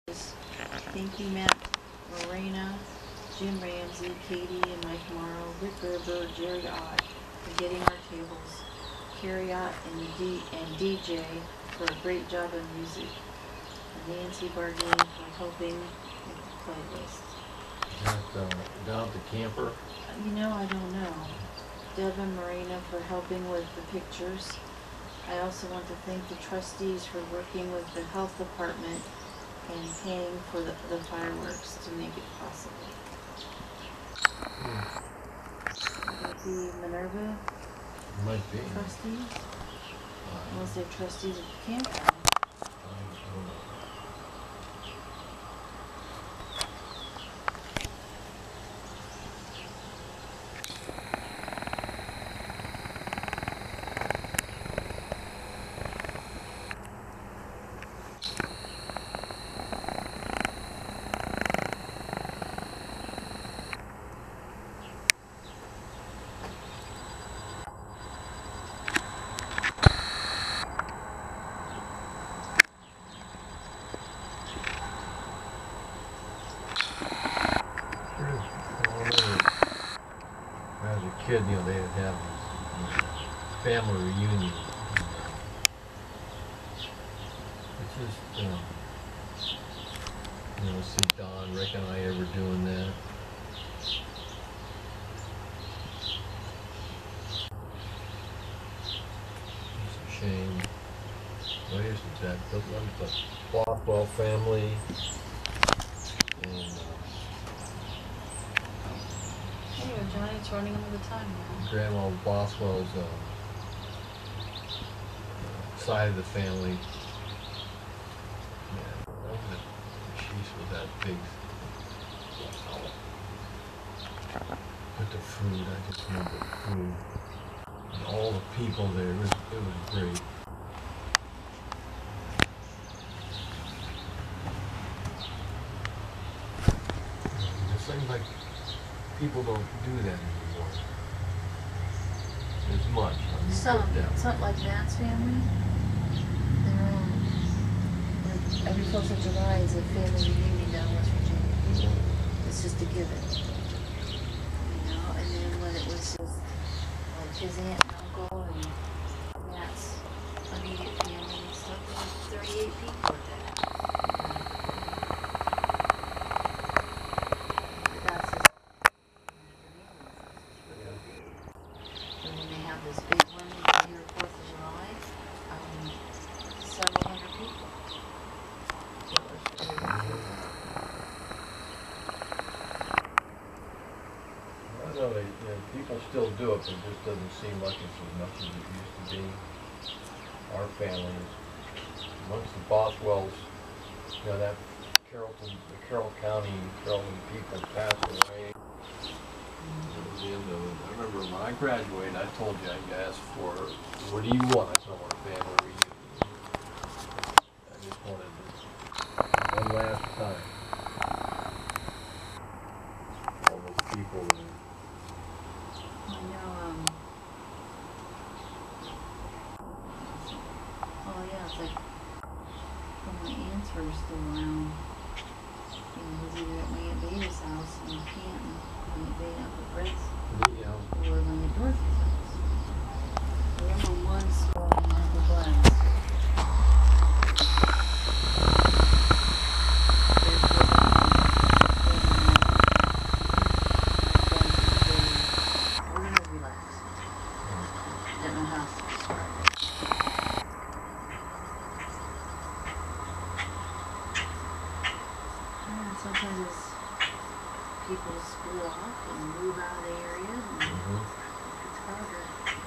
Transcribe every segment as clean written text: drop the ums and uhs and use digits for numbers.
Thank you, Matt Morena, Jim Ramsey, Katie and Mike Morrow, Rick Gerber, Jerry Ott for getting our tables, Carrie Ott and DJ for a great job on music, Nancy Bardeen for helping with the playlist. Down at the camper. You know, I don't know. Devin Morena for helping with the pictures. I also want to thank the trustees for working with the health department and paying for the fireworks to make it possible. Would that be Minerva Might be. trustees? Unless they're trustees of the campground. I don't know. As a kid, you know, they would have these family reunions. It's just, you know, see Don, Rick and I ever doing that. It's a shame. What is that? The Bothwell family. And Hey, Johnny's running all the time now. Grandma Bothwell's side of the family. Yeah, she's with that big. With the food, I just remember the food. And all the people there, it was great. It seems like people don't do that anymore. As much. I mean, Some like Matt's family. They're like every 4th of July is a family reunion down in West Virginia. It's just a given. You know, and then when it was just like his aunt and uncle and Matt's immediate family and stuff, there was 38 people at that. That's just, and when they have this big one here 4th of July, several hundred people. I know people still do it, but it just doesn't seem like it's as much as it used to be. Our family, once the Bothwells, you know, that Carroll County people passed away. It was the end of it. I remember when I graduated, I told you I asked for, what do you want? I said, I want a family reunion. I just wanted one last time. All those people that I know, oh yeah, it's like, when my aunts were still around, you know, it was either at my Aunt Beta's house in Canton, my Aunt Beta up at Brett's, or my Aunt Dorothy's house. I remember one story in Uncle Glenn's. We're gonna relax. Don't know how to describe it. And sometimes it's people split off and move out of the area and it's harder.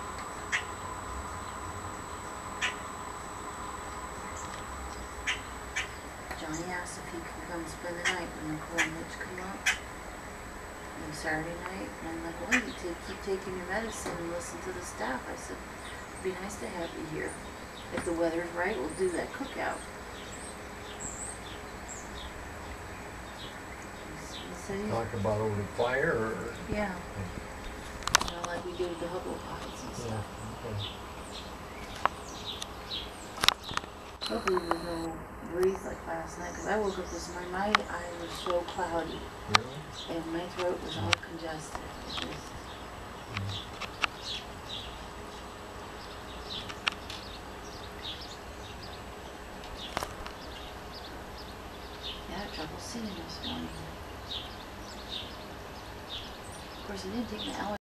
Johnny asked if he could come spend the night when Nicole and Mitch come up on Saturday night. And I'm like, well, you keep taking your medicine and listen to the staff. I said, it'd be nice to have you here. If the weather's right, we'll do that cookout. talk about over the fire, or? Yeah. You know, like we do with the Hubble pods and stuff. Okay. Hopefully there's no breathe like last night, because I woke up this morning, my eyes were so cloudy, Really? and my throat was all congested. It was, yeah, I had trouble seeing this morning. Of course, I didn't take my allergy